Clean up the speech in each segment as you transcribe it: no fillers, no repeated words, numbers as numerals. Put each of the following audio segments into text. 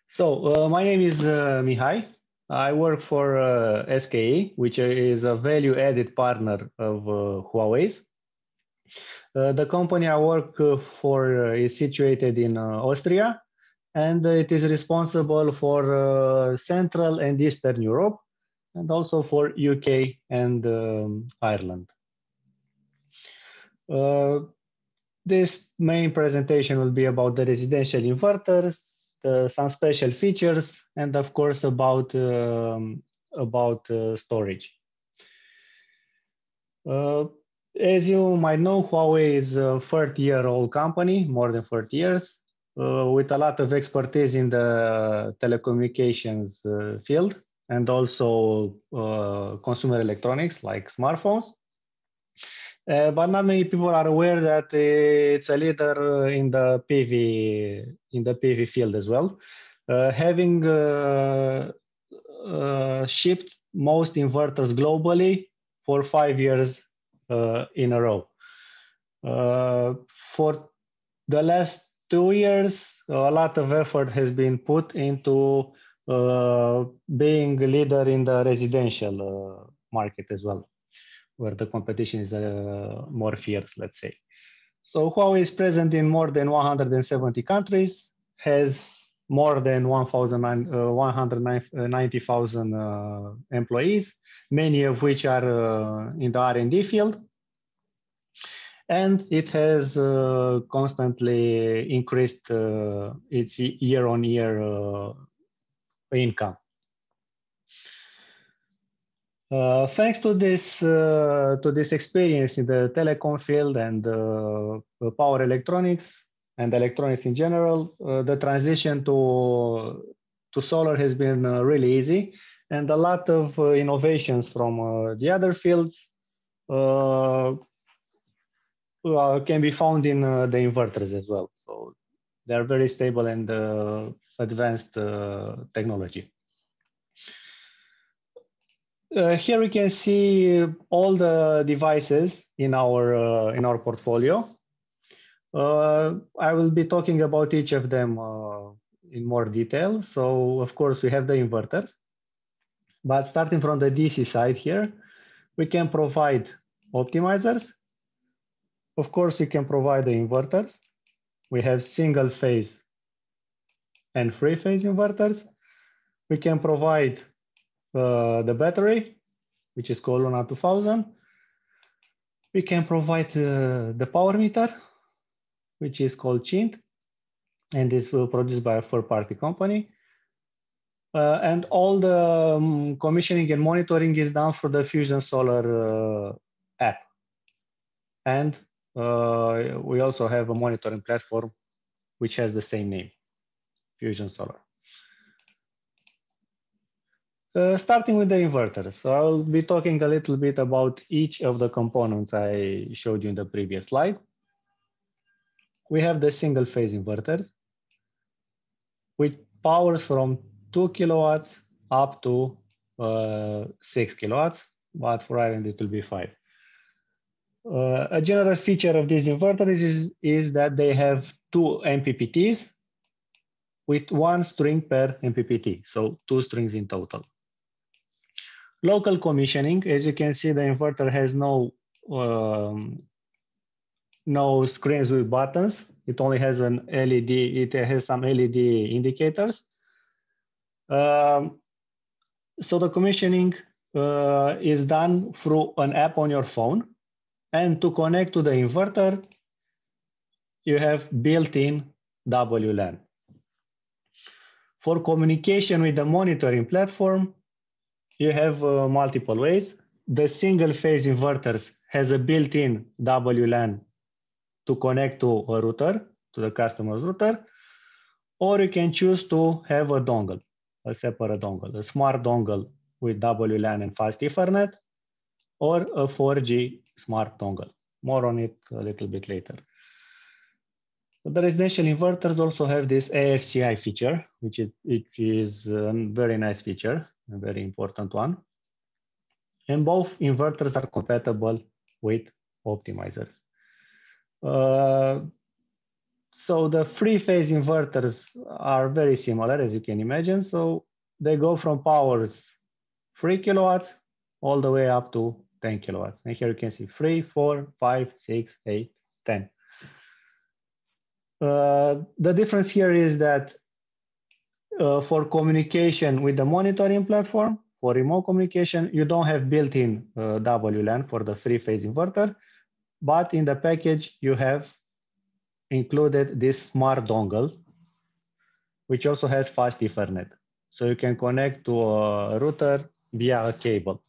My name is Mihai. I work for SKE, which is a value-added partner of Huawei's. The company I work for is situated in Austria, and it is responsible for Central and Eastern Europe, and also for UK and Ireland. This main presentation will be about the residential inverters, some special features, and of course about storage. As you might know, Huawei is a 30-year-old company, more than 30 years, with a lot of expertise in the telecommunications field and also consumer electronics like smartphones. But not many people are aware that it's a leader in the PV field as well, having shipped most inverters globally for 5 years in a row. For the last 2 years, a lot of effort has been put into being a leader in the residential market as well, where the competition is more fierce, let's say. So Huawei is present in more than 170 countries, has more than 190,000 employees, many of which are in the R&D field. And it has constantly increased its year-on-year income. Thanks to this experience in the telecom field and power electronics and electronics in general, the transition to solar has been really easy, and a lot of innovations from the other fields can be found in the inverters as well. So they are very stable and advanced technology. Here we can see all the devices in our portfolio. I will be talking about each of them in more detail. So of course we have the inverters, but starting from the DC side here, we can provide optimizers. Of course, we can provide the inverters. We have single phase and three phase inverters. We can provide the battery, which is called Luna 2000. We can provide the power meter, which is called Chint, and this will produced by a third-party company. And all the commissioning and monitoring is done through the Fusion Solar app. And we also have a monitoring platform which has the same name, Fusion Solar. Starting with the inverters, so I'll be talking a little bit about each of the components I showed you in the previous slide. We have the single phase inverters with powers from 2 kilowatts up to 6 kilowatts, but for Ireland it will be 5. A general feature of these inverters is that they have 2 MPPTs with 1 string per MPPT, so 2 strings in total. Local commissioning, as you can see, the inverter has no screens with buttons. It only has an LED. It has some LED indicators. So the commissioning is done through an app on your phone. And to connect to the inverter, you have built-in WLAN. For communication with the monitoring platform, you have multiple ways. The single phase inverters has a built-in WLAN to connect to a router, to the customer's router, or you can choose to have a dongle, a separate dongle, a smart dongle with WLAN and fast Ethernet, or a 4G smart dongle. More on it a little bit later. The residential inverters also have this AFCI feature, which is a very nice feature, a very important one. And both inverters are compatible with optimizers. So the three-phase inverters are very similar, as you can imagine. So they go from powers 3 kilowatts all the way up to 10 kilowatts. And here you can see 3, 4, 5, 6, 8, 10. The difference here is that for communication with the monitoring platform, for remote communication, you don't have built-in WLAN for the three-phase inverter, but in the package, you have included this smart dongle, which also has fast Ethernet. So you can connect to a router via a cable.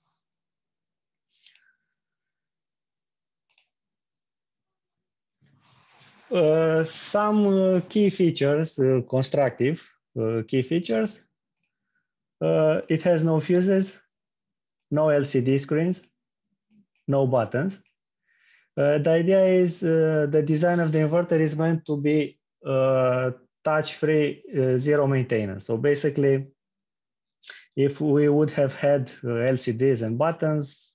Some key features, constructive key features. It has no fuses, no LCD screens, no buttons. The idea is the design of the inverter is meant to be touch-free, zero maintenance. So basically, if we would have had LCDs and buttons,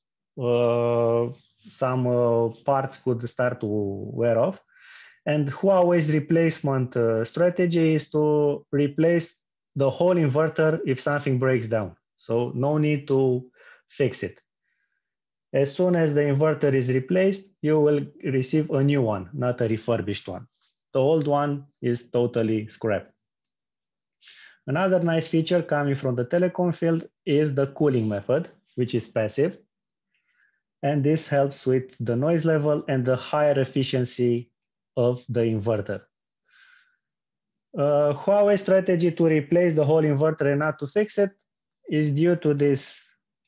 some parts could start to wear off. And Huawei's replacement strategy is to replace the whole inverter if something breaks down. So no need to fix it. As soon as the inverter is replaced, you will receive a new one, not a refurbished one. The old one is totally scrapped. Another nice feature coming from the telecom field is the cooling method, which is passive. And this helps with the noise level and the higher efficiency of the inverter. Huawei's strategy to replace the whole inverter and not to fix it is due to this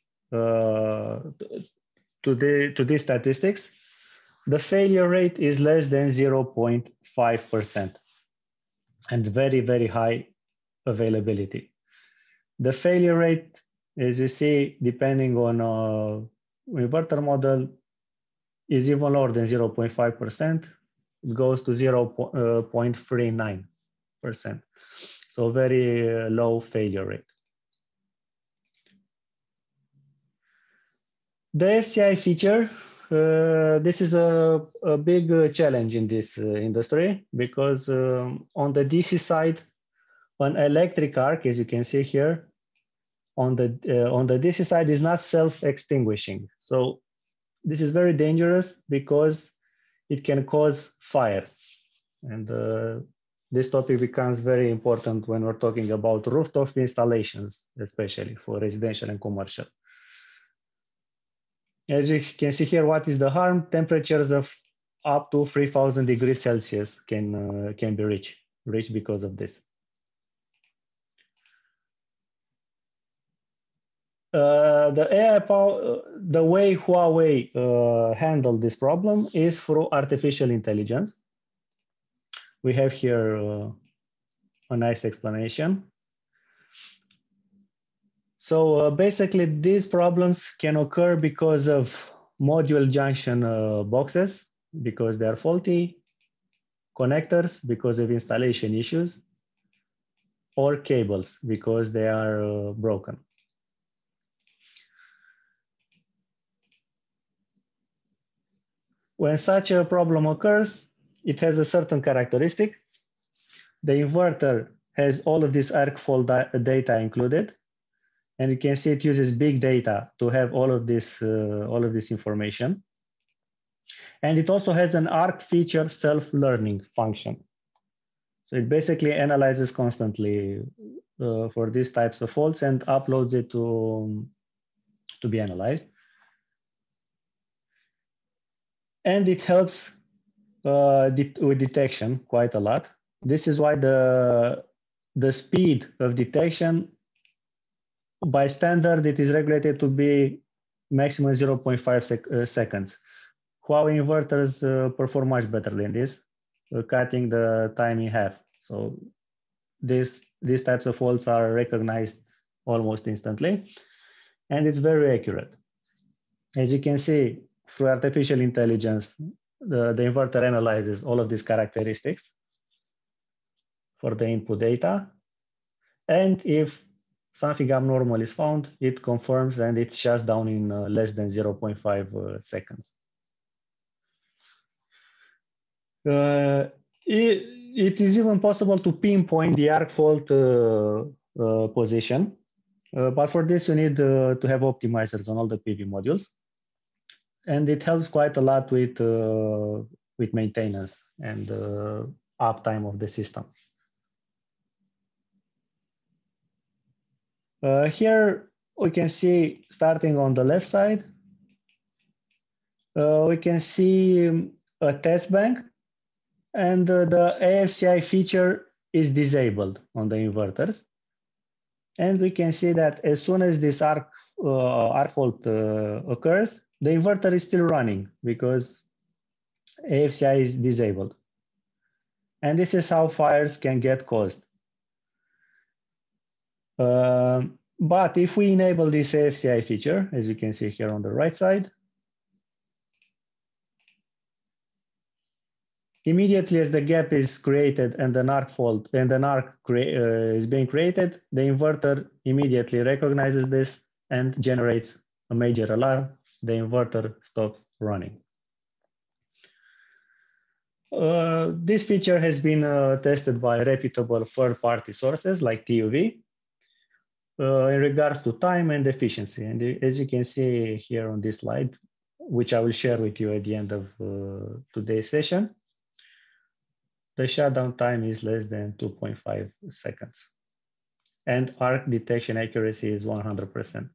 to these statistics. The failure rate is less than 0.5% and very, very high availability. The failure rate, as you see, depending on inverter model, is even lower than 0.5%. It goes to 0.39%. So very low failure rate. The FCI feature, this is a big challenge in this industry because on the DC side, an electric arc, as you can see here, on the DC side is not self-extinguishing. So this is very dangerous because it can cause fires. And this topic becomes very important when we're talking about rooftop installations, especially for residential and commercial. As you can see here, what is the harm? Temperatures of up to 3000 degrees Celsius can be reached because of this. The way Huawei handled this problem is through artificial intelligence. We have here a nice explanation. So basically, these problems can occur because of module junction boxes, because they are faulty, connectors because of installation issues, or cables because they are broken. When such a problem occurs, it has a certain characteristic. The inverter has all of this arc fault data included. And you can see it uses big data to have all of this information. And it also has an arc feature self-learning function. So it basically analyzes constantly for these types of faults and uploads it to be analyzed. And it helps with detection quite a lot. This is why the speed of detection by standard, it is regulated to be maximum 0.5 seconds. Huawei inverters perform much better than this, cutting the time in half. So these types of faults are recognized almost instantly, and it's very accurate. As you can see, through artificial intelligence, the inverter analyzes all of these characteristics for the input data. And if something abnormal is found, it confirms and it shuts down in less than 0.5 seconds. it is even possible to pinpoint the arc fault position, but for this you need to have optimizers on all the PV modules, and it helps quite a lot with maintenance and uptime of the system. Here we can see, starting on the left side, we can see a test bank, and the AFCI feature is disabled on the inverters. And we can see that as soon as this arc fault occurs, the inverter is still running because AFCI is disabled. And this is how fires can get caused. But if we enable this AFCI feature, as you can see here on the right side, immediately as the gap is created and an arc fault and an arc is being created, the inverter immediately recognizes this and generates a major alarm. The inverter stops running. This feature has been tested by reputable third-party sources like TUV in regards to time and efficiency. And as you can see here on this slide, which I will share with you at the end of today's session, the shutdown time is less than 2.5 seconds. And arc detection accuracy is 100%.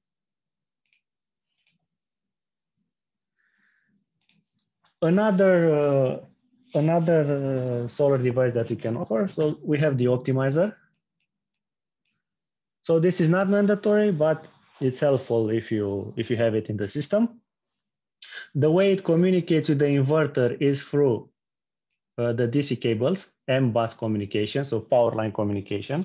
Another solar device that we can offer, so we have the optimizer. So this is not mandatory, but it's helpful if you have it in the system. The way it communicates with the inverter is through the DC cables, M-bus communication, so power line communication.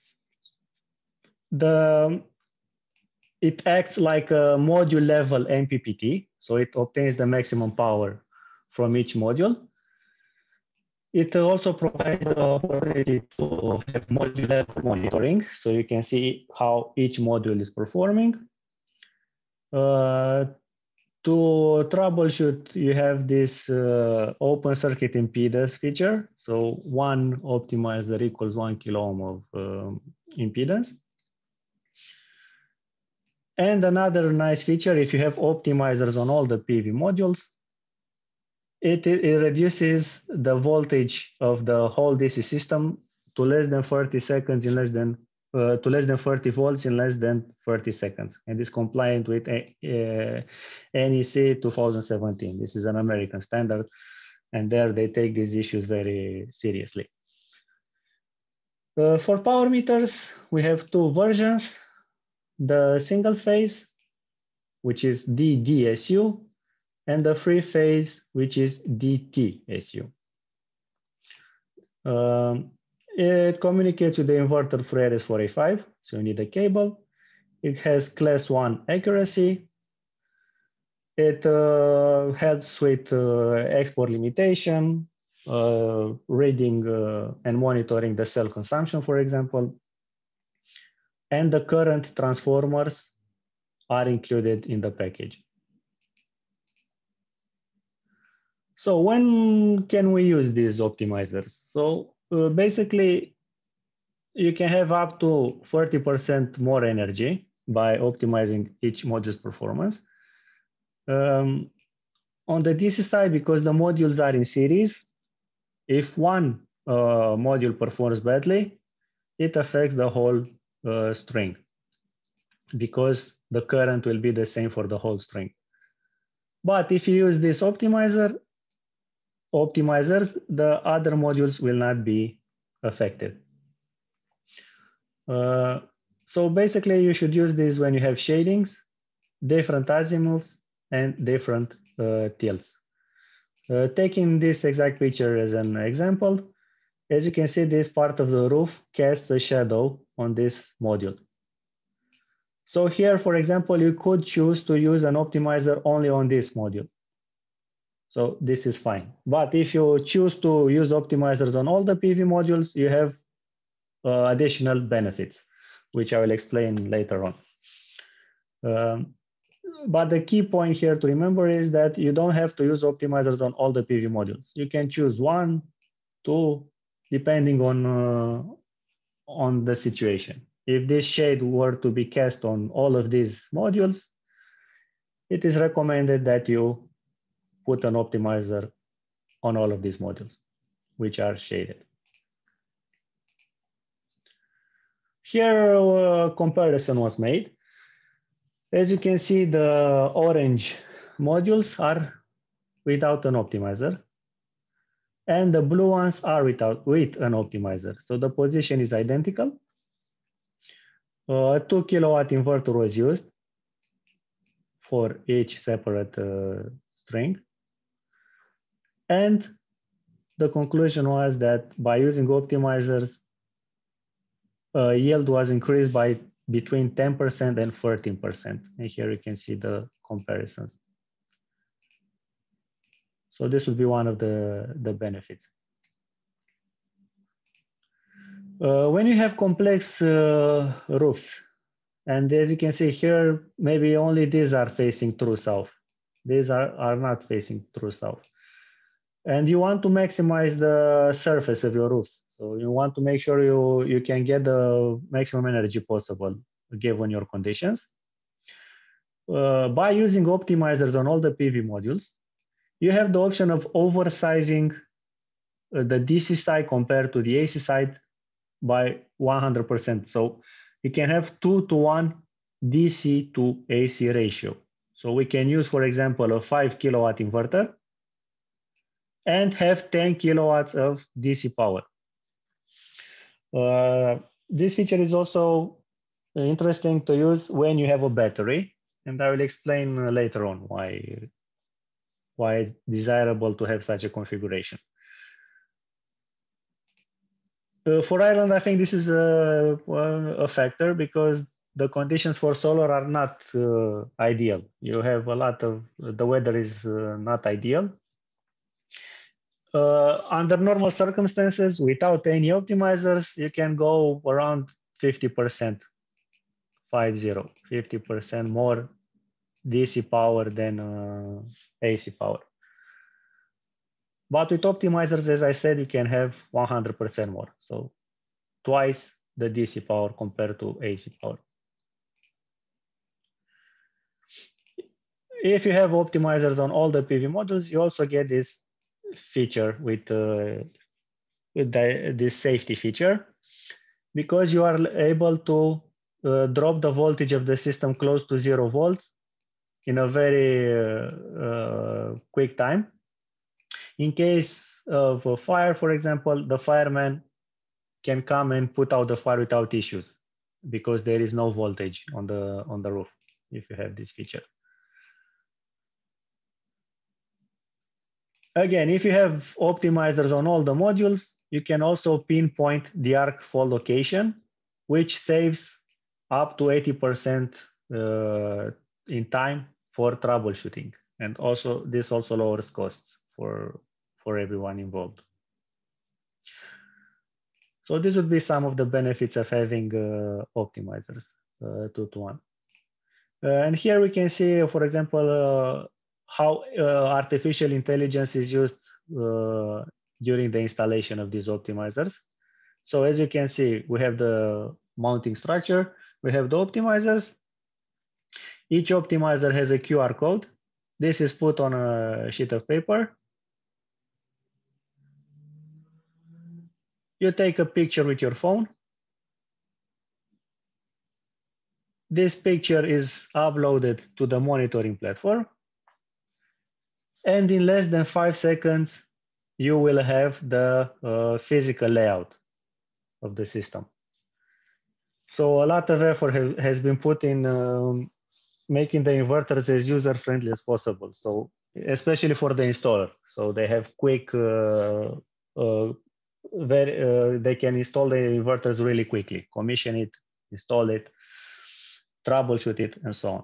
It acts like a module level MPPT, so it obtains the maximum power from each module. It also provides the opportunity to have module level monitoring, so you can see how each module is performing. To troubleshoot, you have this open circuit impedance feature. So one optimizer equals 1 kilo ohm of impedance. And another nice feature, if you have optimizers on all the PV modules, it reduces the voltage of the whole DC system to less than 30 seconds in less than to less than 30 volts in less than 30 seconds, and is compliant with NEC 2017. This is an American standard, and there they take these issues very seriously. For power meters, we have two versions: the single phase, which is DDSU, and the three phase, which is DTSU. It communicates with the inverter through RS485, so you need a cable. It has class 1 accuracy. It helps with export limitation, reading and monitoring the cell consumption, for example. And the current transformers are included in the package. So when can we use these optimizers? So basically, you can have up to 30% more energy by optimizing each module's performance. On the DC side, because the modules are in series, if one module performs badly, it affects the whole string, because the current will be the same for the whole string. But if you use this optimizers, the other modules will not be affected. So basically, you should use this when you have shadings, different azimuths, and different tilts. Taking this exact picture as an example, as you can see, this part of the roof casts a shadow on this module. So here, for example, you could choose to use an optimizer only on this module. So this is fine. But if you choose to use optimizers on all the PV modules, you have additional benefits, which I will explain later on. But the key point here to remember is that you don't have to use optimizers on all the PV modules. You can choose 1, 2, depending on the situation. If this shade were to be cast on all of these modules, it is recommended that you put an optimizer on all of these modules, which are shaded. Here, a comparison was made. As you can see, the orange modules are without an optimizer, and the blue ones are with an optimizer. So the position is identical. A 2 kilowatt inverter was used for each separate string. And the conclusion was that by using optimizers, yield was increased by between 10% and 13%. And here you can see the comparisons. So this would be one of the benefits. When you have complex roofs, and as you can see here, maybe only these are facing true south. These are not facing true south. And you want to maximize the surface of your roofs. So you want to make sure you can get the maximum energy possible given your conditions. By using optimizers on all the PV modules, you have the option of oversizing the DC side compared to the AC side by 100%. So you can have 2:1 DC to AC ratio. So we can use, for example, a 5 kilowatt inverter and have 10 kilowatts of DC power. This feature is also interesting to use when you have a battery, and I will explain later on why it's desirable to have such a configuration. For Ireland, I think this is a factor because the conditions for solar are not ideal. You have a lot of, the weather is not ideal. Under normal circumstances, without any optimizers, you can go around 50%, 50% more DC power than AC power. But with optimizers, as I said, you can have 100% more. So twice the DC power compared to AC power. If you have optimizers on all the PV modules, you also get this feature with this safety feature, because you are able to drop the voltage of the system close to 0 volts in a very quick time. In case of a fire, for example, the fireman can come and put out the fire without issues because there is no voltage on the roof if you have this feature. Again, if you have optimizers on all the modules, you can also pinpoint the arc fault location, which saves up to 80% in time for troubleshooting. And also, this also lowers costs for everyone involved. So this would be some of the benefits of having optimizers 2:1. And here we can see, for example, how artificial intelligence is used during the installation of these optimizers. So as you can see, we have the mounting structure, we have the optimizers. Each optimizer has a QR code. This is put on a sheet of paper. You take a picture with your phone. This picture is uploaded to the monitoring platform. And in less than 5 seconds, you will have the physical layout of the system. So a lot of effort has been put in making the inverters as user-friendly as possible. So especially for the installer. So they have quick, they can install the inverters really quickly, commission it, install it, troubleshoot it, and so on.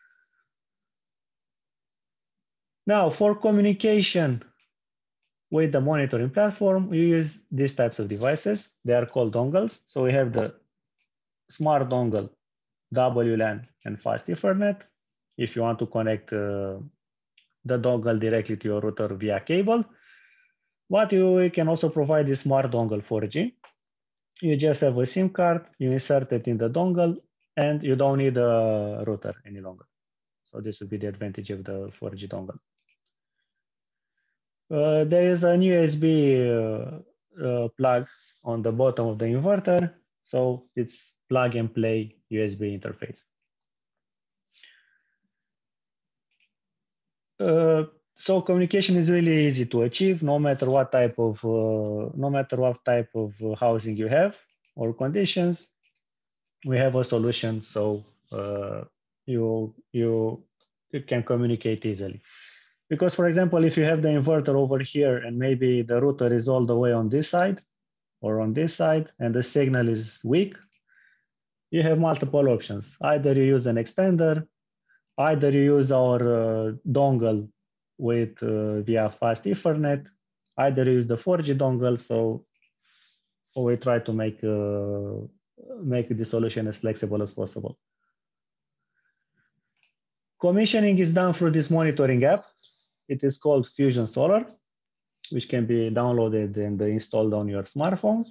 Now, for communication with the monitoring platform, we use these types of devices. They are called dongles. So we have the smart dongle, WLAN, and fast Ethernet. If you want to connect the dongle directly to your router via cable. But you can also provide this smart dongle 4G. You just have a SIM card, you insert it in the dongle, and you don't need a router any longer. So this would be the advantage of the 4G dongle. There is an USB plug on the bottom of the inverter. So it's plug and play USB interface. So communication is really easy to achieve, no matter what type of housing you have or conditions. We have a solution, so you can communicate easily. Because, for example, if you have the inverter over here and maybe the router is all the way on this side or on this side and the signal is weak, you have multiple options. Either you use an extender, either you use our dongle with via fast Ethernet, either you use the 4G dongle. So we try to make the solution as flexible as possible. Commissioning is done through this monitoring app. It is called Fusion Solar, which can be downloaded and installed on your smartphones.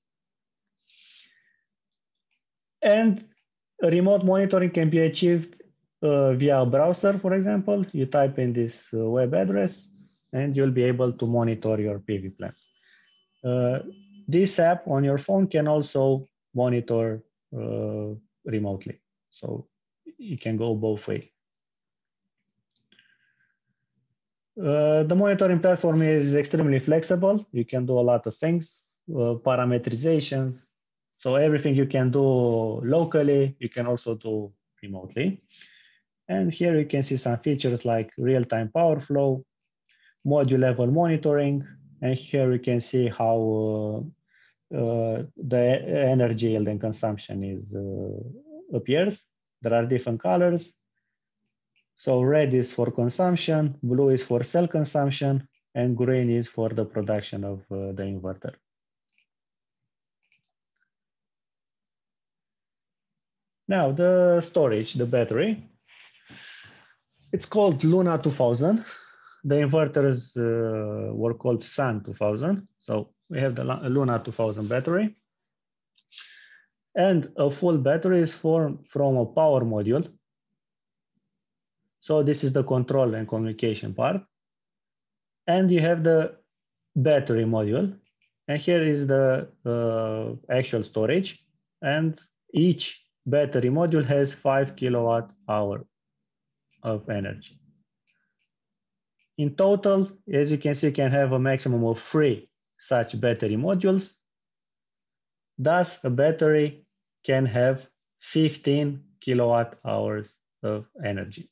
And remote monitoring can be achieved via a browser, for example. You type in this web address and you'll be able to monitor your PV plant. This app on your phone can also monitor remotely. So it can go both ways. The monitoring platform is extremely flexible. You can do a lot of things, parameterizations. So everything you can do locally, you can also do remotely. And here you can see some features like real-time power flow, module level monitoring, and here you can see how the energy yield and consumption appears. There are different colors. So red is for consumption, blue is for cell consumption, and green is for the production of the inverter. Now the storage, the battery. It's called Luna 2000. The inverters were called Sun 2000. So we have the Luna 2000 battery. And a full battery is formed from a power module. So this is the control and communication part. And you have the battery module. And here is the actual storage. And each battery module has 5 kilowatt hour of energy. In total, as you can see, you can have a maximum of 3 such battery modules. Thus, a battery can have 15 kilowatt hours of energy.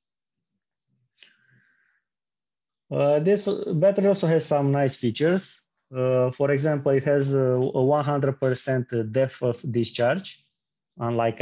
This battery also has some nice features. For example, it has a 100% depth of discharge, unlike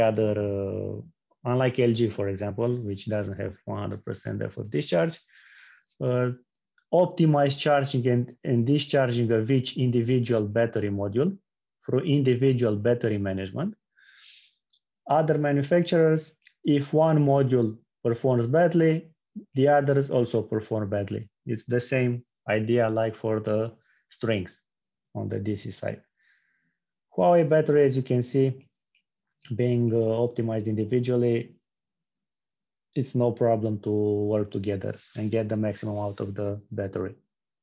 LG, for example, which doesn't have 100% depth of discharge. Optimized charging and discharging of each individual battery module through individual battery management. Other manufacturers, if one module performs badly, the others also perform badly. It's the same idea like for the strings on the DC side. Huawei battery, as you can see, being optimized individually, it's no problem to work together and get the maximum out of the battery.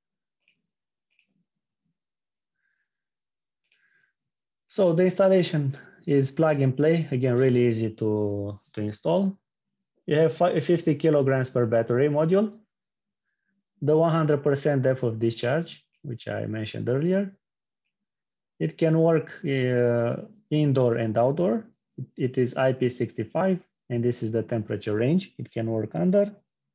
So the installation is plug and play, again, really easy to install. You have 50 kilograms per battery module, the 100% depth of discharge, which I mentioned earlier. It can work indoor and outdoor. It is IP65, and this is the temperature range it can work under.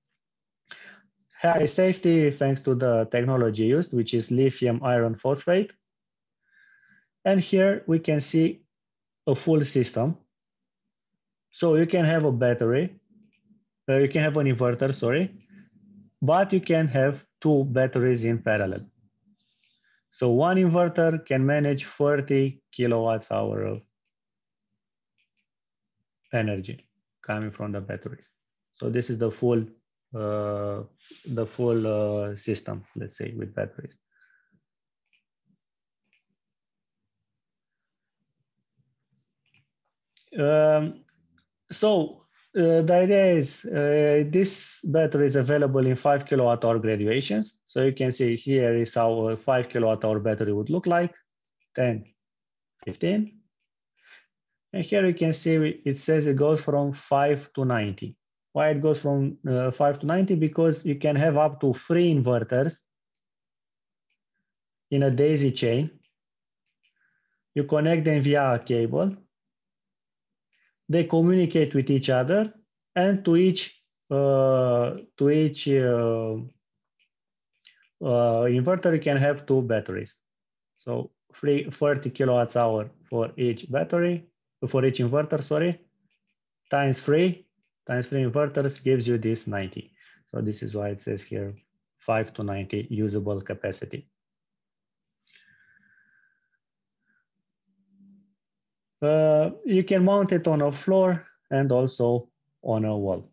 High safety thanks to the technology used, which is lithium iron phosphate. And here we can see a full system. So you can have a battery, you can have an inverter, sorry, but you can have 2 batteries in parallel. So one inverter can manage 30 kilowatts hour of energy coming from the batteries. So this is the full system, let's say, with batteries. The idea is this battery is available in 5 kilowatt-hour graduations. So you can see here is how a 5 kilowatt-hour battery would look like, 10, 15. And here you can see it says it goes from 5 to 90. Why it goes from 5 to 90? Because you can have up to 3 inverters in a daisy chain. You connect them via a cable. They communicate with each other, and to each inverter you can have 2 batteries. So 30 kilowatts hour for each battery, for each inverter, sorry, times 3 inverters gives you this 90. So this is why it says here 5 to 90 usable capacity. You can mount it on a floor and also on a wall.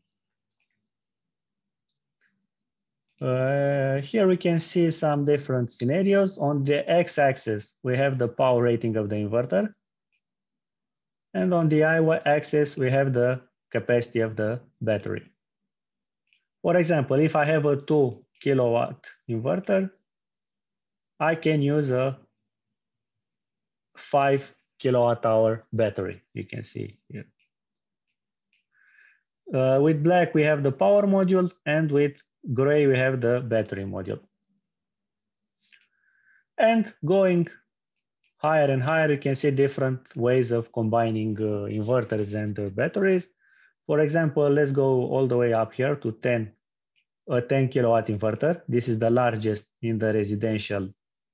Here we can see some different scenarios. On the x-axis, we have the power rating of the inverter. And on the y-axis, we have the capacity of the battery. For example, if I have a 2 kilowatt inverter, I can use a 5 kilowatt hour battery, you can see here. With black, we have the power module, and with gray, we have the battery module. And going higher and higher, you can see different ways of combining inverters and batteries. For example, let's go all the way up here to a 10 kilowatt inverter. This is the largest in the residential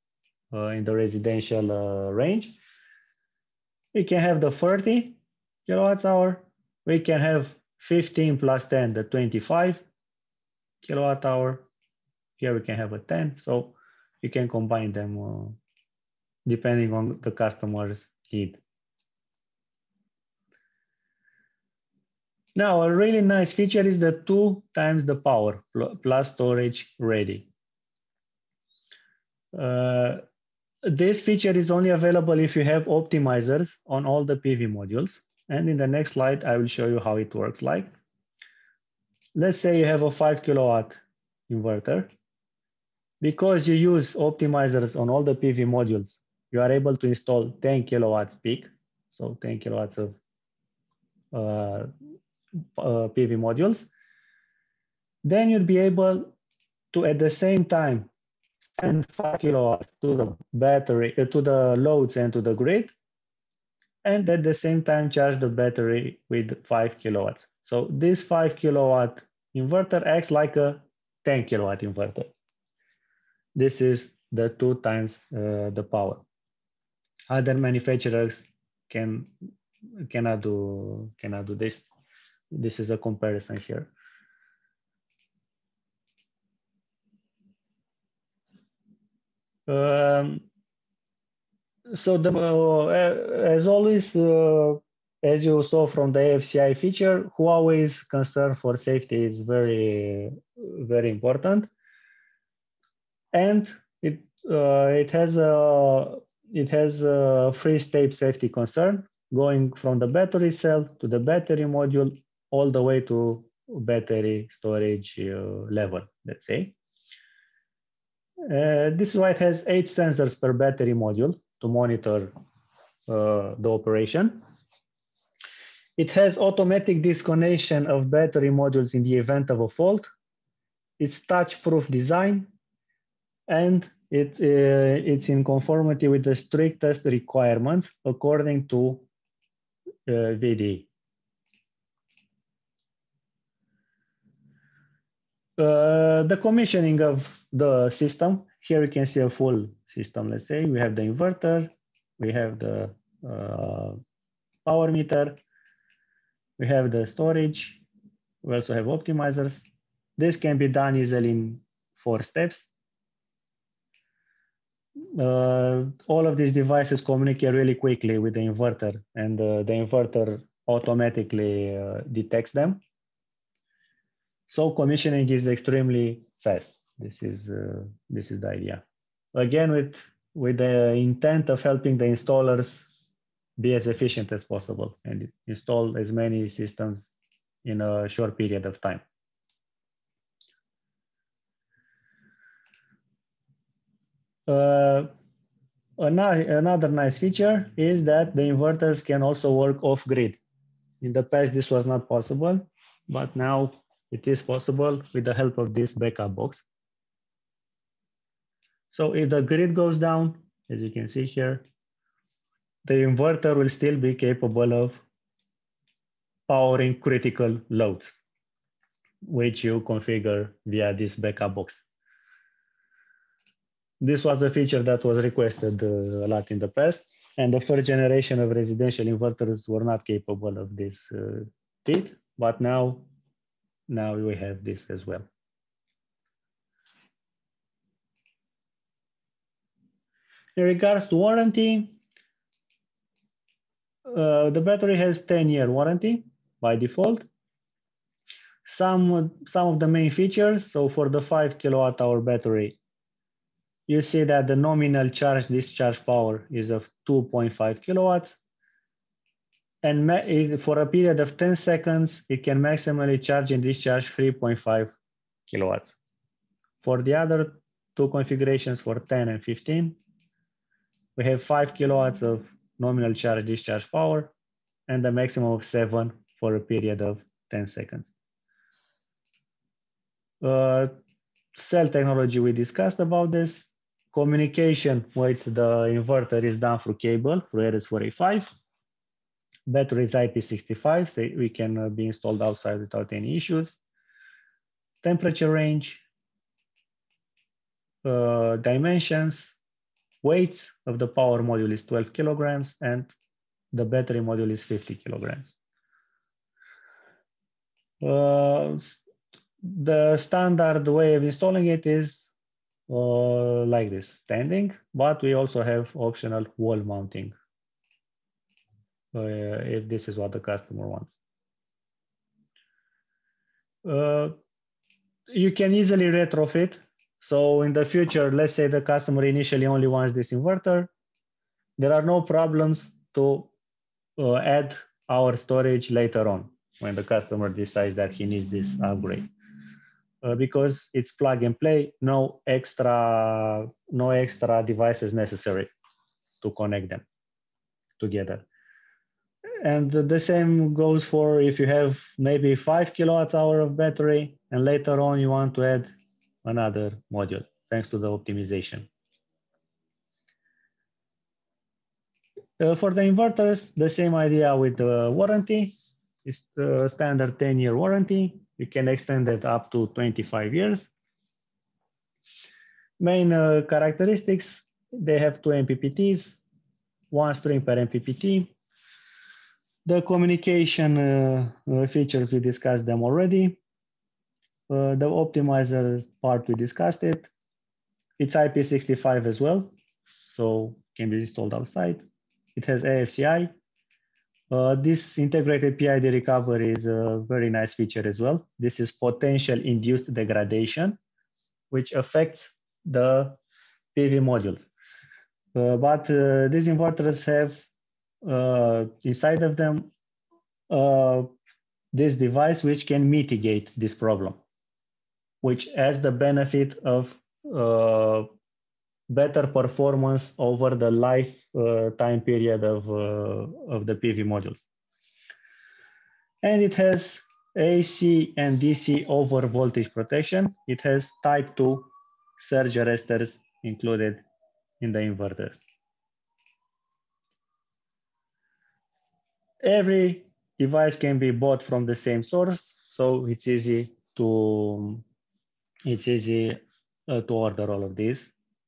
range. We can have the 30 kilowatts hour. We can have 15 plus 10, the 25 kilowatt hour. Here we can have a 10. So you can combine them depending on the customer's need. Now, a really nice feature is the 2 times the power plus storage ready. This feature is only available if you have optimizers on all the PV modules. And in the next slide, I will show you how it works like. Let's say you have a 5 kilowatt inverter. Because you use optimizers on all the PV modules, you are able to install 10 kilowatts peak. So 10 kilowatts of PV modules. Then you'd be able to, at the same time, send 5 kilowatts to the battery, to the loads and to the grid, and at the same time charge the battery with 5 kilowatts. So this 5 kilowatt inverter acts like a 10 kilowatt inverter. This is the 2 times the power. Other manufacturers cannot do this. This is a comparison here. So as always, as you saw from the AFCI feature, Huawei's concern for safety is very, very important, and it has a 3-step safety concern, going from the battery cell to the battery module all the way to battery storage level, let's say. This is why it has 8 sensors per battery module to monitor the operation. It has automatic disconnection of battery modules in the event of a fault. It's touch-proof design, and it's in conformity with the strictest requirements according to VDE. The commissioning of the system. Here you can see a full system. Let's say we have the inverter, we have the power meter, we have the storage, we also have optimizers. This can be done easily in 4 steps. All of these devices communicate really quickly with the inverter, and the inverter automatically detects them. So commissioning is extremely fast. This is the idea. Again, with the intent of helping the installers be as efficient as possible and install as many systems in a short period of time. Another nice feature is that the inverters can also work off grid. In the past, this was not possible, but now it is possible with the help of this backup box. So if the grid goes down, as you can see here, the inverter will still be capable of powering critical loads, which you configure via this backup box. This was a feature that was requested a lot in the past, and the first generation of residential inverters were not capable of this feat, but now we have this as well. In regards to warranty, the battery has 10-year warranty by default. Some of the main features, so for the 5 kilowatt-hour battery, you see that the nominal charge discharge power is of 2.5 kilowatts. And for a period of 10 seconds, it can maximally charge and discharge 3.5 kilowatts. For the other two configurations, for 10 and 15, we have 5 kilowatts of nominal charge discharge power and a maximum of 7 for a period of 10 seconds. Cell technology, we discussed about this. Communication with the inverter is done through cable, through RS485. Battery is IP65, so we can be installed outside without any issues. Temperature range, dimensions, weight of the power module is 12 kilograms and the battery module is 50 kilograms. The standard way of installing it is like this, standing, but we also have optional wall mounting if this is what the customer wants. You can easily retrofit. So in the future, let's say the customer initially only wants this inverter. There are no problems to add our storage later on when the customer decides that he needs this upgrade. Because it's plug and play, no extra devices necessary to connect them together. And the same goes for if you have maybe 5 kilowatt-hour of battery and later on you want to add another module thanks to the optimization. For the inverters, the same idea with the warranty. It's the standard 10-year warranty. You can extend it up to 25 years. Main characteristics, they have 2 MPPTs, 1 string per MPPT. The communication features, we discussed them already. The optimizer part, we discussed it. It's IP65 as well, so can be installed outside. It has AFCI. This integrated PID recovery is a very nice feature as well. This is potential induced degradation, which affects the PV modules. But these inverters have inside of them this device which can mitigate this problem, which has the benefit of better performance over the lifetime period of the PV modules. And it has AC and DC over voltage protection. It has type 2 surge arresters included in the inverters. Every device can be bought from the same source, so it's easy to order all of these.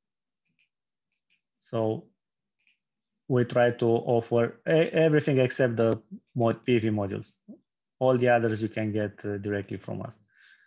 So we try to offer everything except the PV modules. All the others you can get directly from us.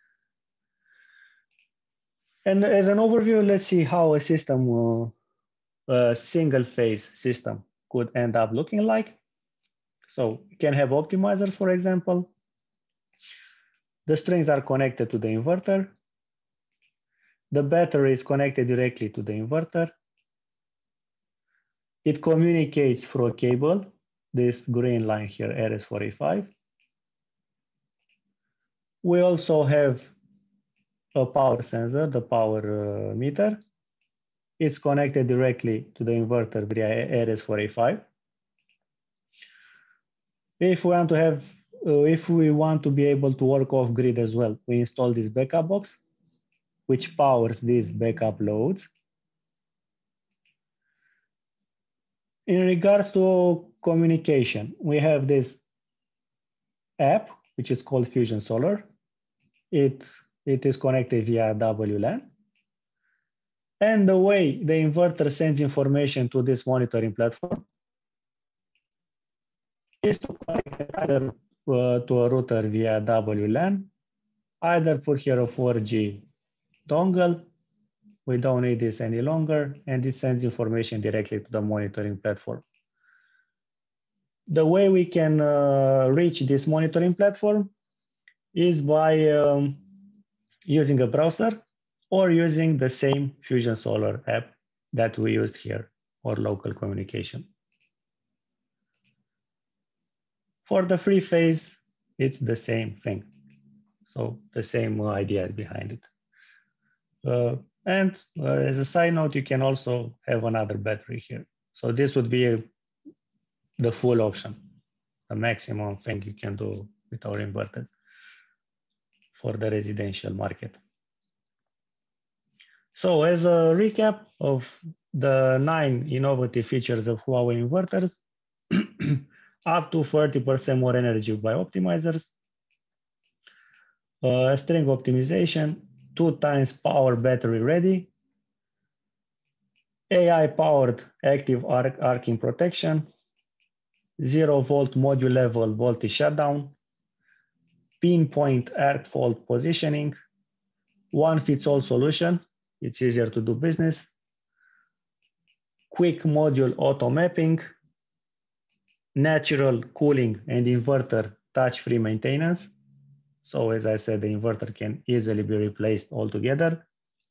And as an overview, let's see how a system, a single phase system could end up looking like. So you can have optimizers, for example. The strings are connected to the inverter. The battery is connected directly to the inverter. It communicates through a cable this green line here, RS485. We also have a power sensor, the power meter. It's connected directly to the inverter via RS485. If we want to be able to work off grid as well, we install this backup box, which powers these backup loads. In regards to communication, we have this app, which is called Fusion Solar. It is connected via WLAN. And the way the inverter sends information to this monitoring platform is to connect either to a router via WLAN, either put here a 4G dongle. We don't need this any longer, and it sends information directly to the monitoring platform. The way we can reach this monitoring platform is by using a browser or using the same Fusion Solar app that we used here, or local communication. For the free phase, it's the same thing. So the same idea is behind it. As a side note, you can also have another battery here. So this would be the full option, the maximum thing you can do with our inverters for the residential market. So as a recap of the 9 innovative features of Huawei inverters, up to 30% more energy by optimizers, string optimization, 2 times power battery ready, AI-powered active arcing protection, 0-volt module level voltage shutdown, pinpoint arc fault positioning, one-fits-all solution. It's easier to do business. Quick module auto mapping, natural cooling and inverter touch-free maintenance. So as I said, the inverter can easily be replaced altogether.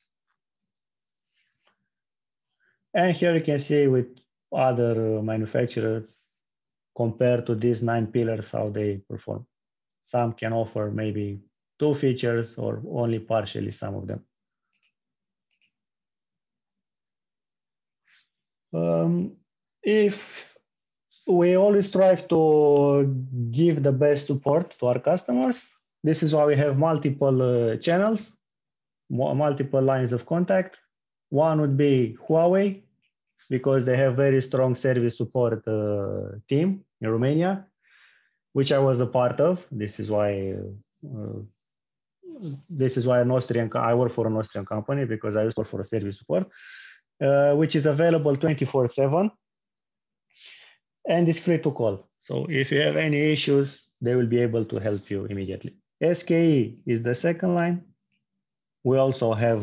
And here you can see with other manufacturers, compared to these 9 pillars, how they perform. Some can offer maybe 2 features or only partially some of them. If we always strive to give the best support to our customers, this is why we have multiple channels, multiple lines of contact. One would be Huawei, because they have very strong service support team in Romania, which I was a part of. This is why I work for an Austrian company, because I used to work for a service support, which is available 24/7, and it's free to call. So if you have any issues, they will be able to help you immediately. SKE is the second line. We also have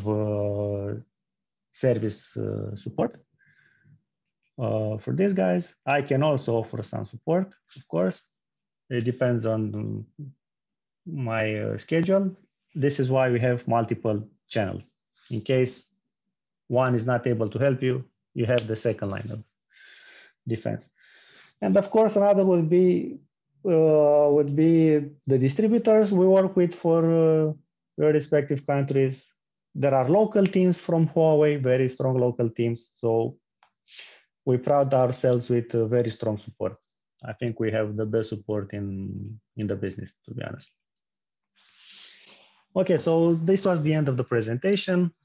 service support for these guys. I can also offer some support, of course. It depends on my schedule. This is why we have multiple channels. In case one is not able to help you, you have the second line of defense. And of course, another would be the distributors we work with for your respective countries. There are local teams from Huawei, very strong local teams. So we pride ourselves with very strong support. I think we have the best support in the business, to be honest. Okay, so this was the end of the presentation.